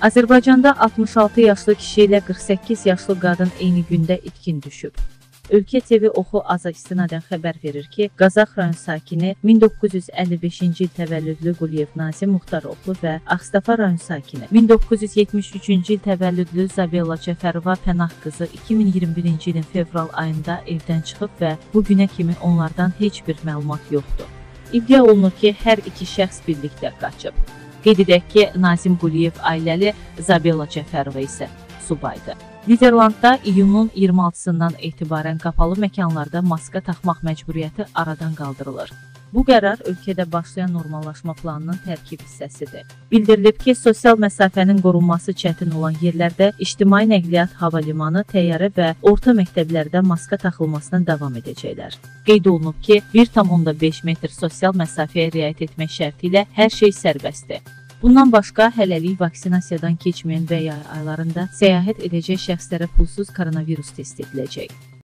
Azərbaycanda 66 yaşlı kişi ilə 48 yaşlı qadın eyni gündə itkin düşüb. Ölkə TV Oxu Aza istinadən xəbər verir ki, Qazax rayon sakini 1955-ci il təvəllüdlü Quliyev Nazim Muxtaroğlu və Ağstafa rayon sakini 1973-cü il təvəllüdlü Zabella Cəfərova Pənah qızı 2021-ci ilin fevral ayında evdən çıxıb və bu günə kimi onlardan heç bir məlumat yoxdur. İddia olunur ki, hər iki şəxs birlikdə qaçıb. Qeyd edək ki, Nazim Quliyev ailəli, Zabella Cəfərova isə subaydı. Niderlandda iyunun 26-sından etibarən qapalı məkanlarda maska taxmaq məcburiyyəti aradan qaldırılır. Bu qərar ölkədə başlayan normallaşma planının tərkib hissəsidir. Bildirilib ki, sosial məsafənin qorunması çətin olan yerlərdə ictimai nəqliyyat, hava limanı, təyyarə və orta məktəblərdə maska taxılmasına davam edəcəklər. Qeyd olunub ki, 1,5 metr sosial məsafəyə riayət etmək şərti ilə hər şey sərbəstdir. Bundan başqa, hələlik vaksinasiyadan keçməyən və yay aylarında səyahət edəcək şəxslərə pulsuz koronavirus test ediləcək.